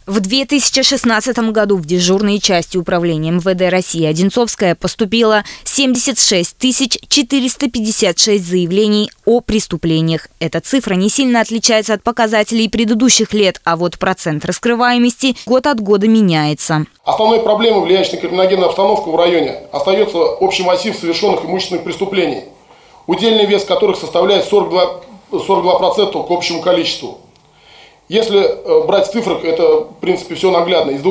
В 2016 году в дежурные части управления МВД России Одинцовская поступило 76 456 заявлений о преступлениях. Эта цифра не сильно отличается от показателей предыдущих лет, а вот процент раскрываемости год от года меняется. Основной проблемой, влияющей на криминогенную обстановку в районе, остается общий массив совершенных имущественных преступлений, удельный вес которых составляет 42% к общему количеству. Если брать в цифрах, это в принципе все наглядно. Из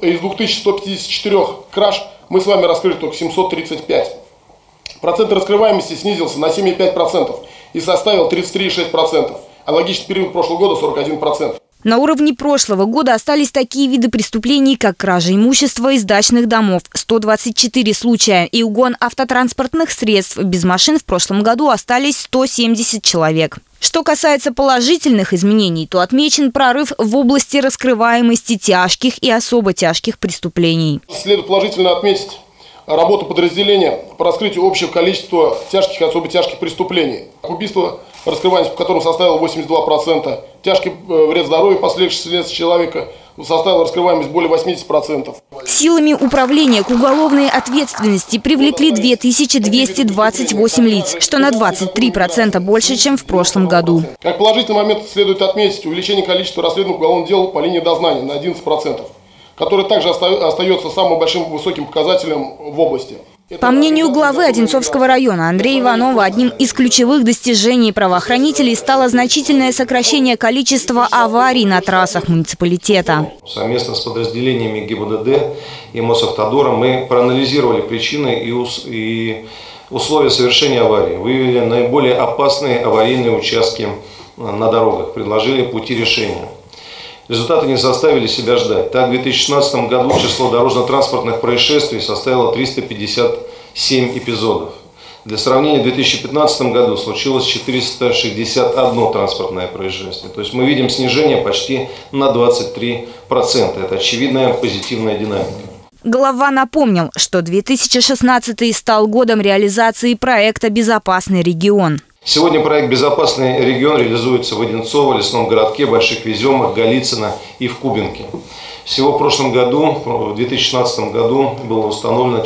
2154 краж мы с вами раскрыли только 735. Процент раскрываемости снизился на 7,5% и составил 33,6%. Аналогичный период прошлого года 41%. На уровне прошлого года остались такие виды преступлений, как кража имущества из дачных домов – 124 случая, и угон автотранспортных средств. Без машин в прошлом году остались 170 человек. Что касается положительных изменений, то отмечен прорыв в области раскрываемости тяжких и особо тяжких преступлений. Следует положительно отметить работу подразделения по раскрытию общего количества тяжких и особо тяжких преступлений. Убийство, раскрываемость по которому составила 82%, тяжкий вред здоровью, последующий следствие человека, составила раскрываемость более 80%. Силами управления к уголовной ответственности привлекли 2228 лиц, что на 23% больше, чем в прошлом году. Как положительный момент следует отметить увеличение количества расследованных уголовных дел по линии дознания на 11%, который также остается самым большим высоким показателем в области. По мнению главы Одинцовского района Андрея Иванова, одним из ключевых достижений правоохранителей стало значительное сокращение количества аварий на трассах муниципалитета. Совместно с подразделениями ГИБДД и Мосавтодора мы проанализировали причины и условия совершения аварии, выявили наиболее опасные аварийные участки на дорогах, предложили пути решения. Результаты не заставили себя ждать. Так, в 2016 году число дорожно-транспортных происшествий составило 357 эпизодов. Для сравнения, в 2015 году случилось 461 транспортное происшествие. То есть мы видим снижение почти на 23%. Это очевидная позитивная динамика. Глава напомнил, что 2016 стал годом реализации проекта «Безопасный регион». Сегодня проект «Безопасный регион» реализуется в Одинцово, Лесном городке, Больших Веземах, Голицыно и в Кубинке. Всего в прошлом году, в 2016 году, было установлено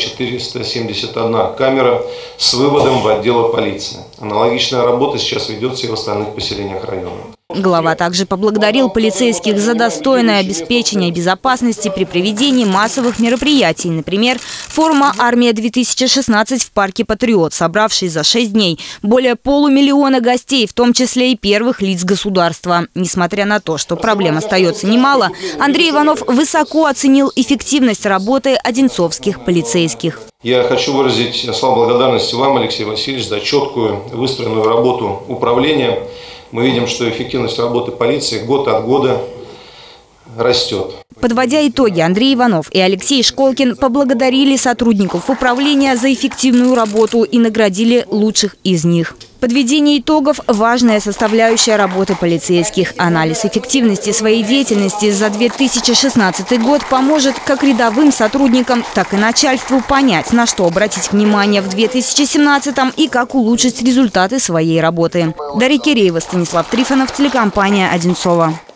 471 камера с выводом в отделы полиции. Аналогичная работа сейчас ведется и в остальных поселениях района. Глава также поблагодарил полицейских за достойное обеспечение безопасности при проведении массовых мероприятий. Например, форума «Армия-2016» в парке «Патриот», собравший за 6 дней более 500 000 гостей, в том числе и первых лиц государства. Несмотря на то, что проблем остается немало, Андрей Иванов высоко оценил эффективность работы одинцовских полицейских. Я хочу выразить слова благодарности вам, Алексей Васильевич, за четкую выстроенную работу управления. Мы видим, что эффективность работы полиции год от года растет. Подводя итоги, Андрей Иванов и Алексей Школкин поблагодарили сотрудников управления за эффективную работу и наградили лучших из них. Подведение итогов – важная составляющая работы полицейских. Анализ эффективности своей деятельности за 2016 год поможет как рядовым сотрудникам, так и начальству понять, на что обратить внимание в 2017 и как улучшить результаты своей работы. Дарья Киреева, Станислав Трифонов, телекомпания «Одинцово».